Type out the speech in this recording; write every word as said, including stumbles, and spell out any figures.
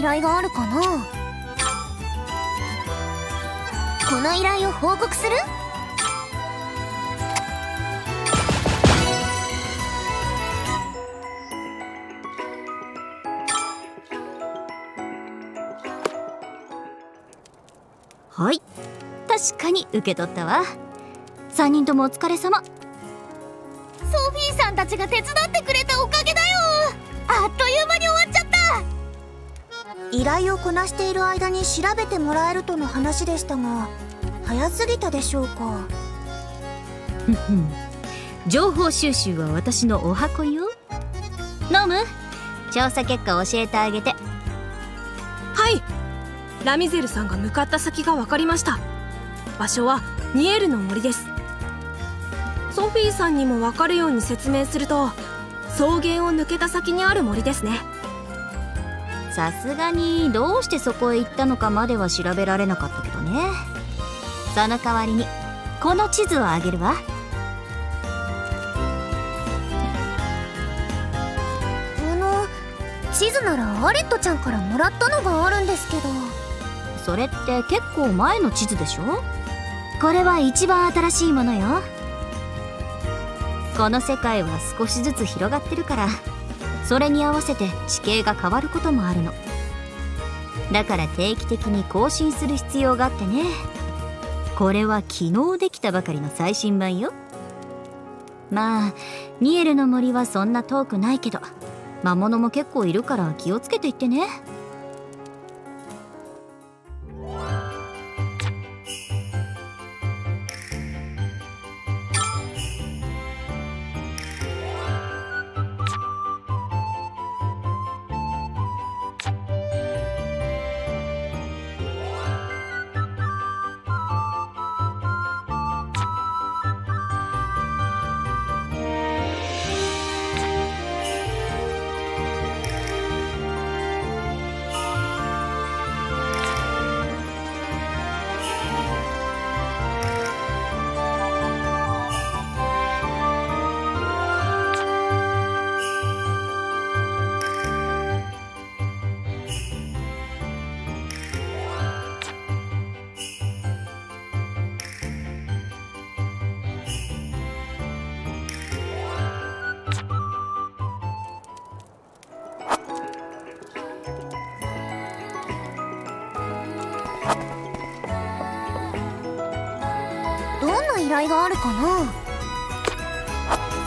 依頼があるかな。この依頼を報告する？ はい、確かに受け取ったわ。さんにんともお疲れ様。 ソフィーさんたちが手伝ってくれたおかげだよ。あっという間に終わっちゃった。 依頼をこなしている間に調べてもらえるとの話でしたが、早すぎたでしょうか。 情報収集は私のお箱よ。ノム、調査結果教えてあげて。 はい、ラミゼルさんが向かった先が分かりました。場所はニエルの森です。ソフィーさんにも分かるように説明すると、草原を抜けた先にある森ですね。 さすがにどうしてそこへ行ったのかまでは調べられなかったけどね。その代わりにこの地図をあげるわ。 あの地図ならアレットちゃんからもらったのがあるんですけど。 それって結構前の地図でしょ。これは一番新しいものよ。この世界は少しずつ広がってるから、それに合わせて地形が変わることもあるの。だから定期的に更新する必要があってね。これは昨日できたばかりの最新版よ。まあニエルの森はそんな遠くないけど、魔物も結構いるから気をつけていってね。 依頼があるかな。